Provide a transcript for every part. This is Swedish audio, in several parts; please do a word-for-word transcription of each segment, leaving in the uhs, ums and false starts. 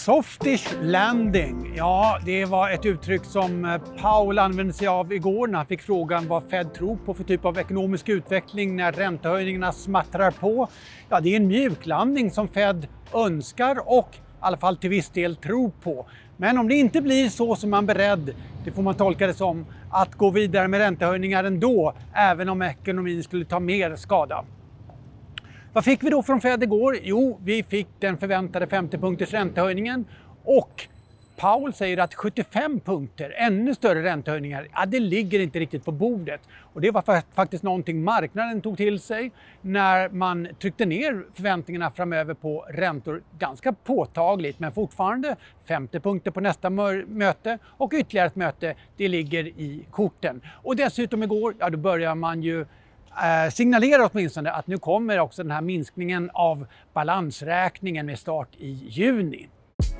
Softish landing, ja det var ett uttryck som Powell använde sig av igår när han fick frågan vad Fed tror på för typ av ekonomisk utveckling när räntehöjningarna smattrar på. Ja, det är en mjuklandning som Fed önskar och i alla fall till viss del tror på. Men om det inte blir så som man är beredd, det får man tolka det som, att gå vidare med räntehöjningar ändå, även om ekonomin skulle ta mer skada. Vad fick vi då från Fed igår? Jo, vi fick den förväntade femtio punkters räntehöjningen och Powell säger att sjuttiofem punkter, ännu större räntehöjningar, ja, det ligger inte riktigt på bordet. Och det var faktiskt någonting marknaden tog till sig när man tryckte ner förväntningarna framöver på räntor ganska påtagligt. Men fortfarande femtio punkter på nästa möte och ytterligare ett möte, det ligger i korten. Och dessutom igår, ja då börjar man ju Eh, signalerar åtminstone att nu kommer också den här minskningen av balansräkningen med start i juni.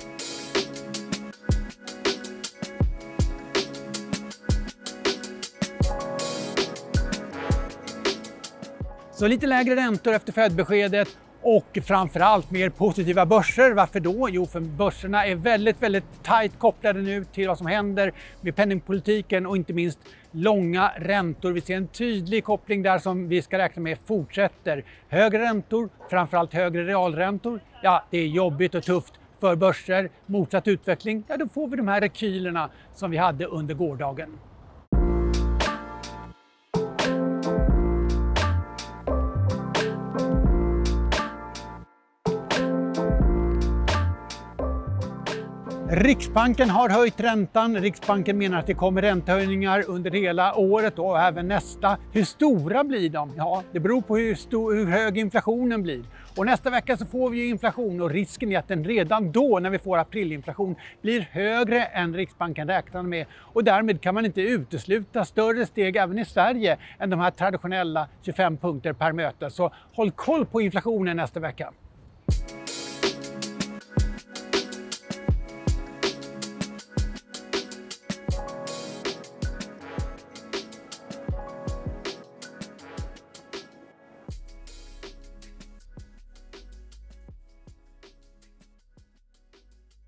Så lite lägre räntor efter Fed-beskedet och framförallt mer positiva börser. Varför då? Jo, för börserna är väldigt, väldigt tajt kopplade nu till vad som händer med penningpolitiken och inte minst långa räntor. Vi ser en tydlig koppling där som vi ska räkna med fortsätter. Högre räntor, framförallt högre realräntor. Ja, det är jobbigt och tufft för börser. Motsatt utveckling, ja då får vi de här rekylerna som vi hade under gårdagen. Riksbanken har höjt räntan. Riksbanken menar att det kommer räntehöjningar under hela året och även nästa. Hur stora blir de? Ja, det beror på hur, stor, hur hög inflationen blir. Och nästa vecka så får vi ju inflation och risken är att den redan då när vi får aprilinflation blir högre än Riksbanken räknar med. Och därmed kan man inte utesluta större steg även i Sverige än de här traditionella tjugofem punkter per möte. Så håll koll på inflationen nästa vecka.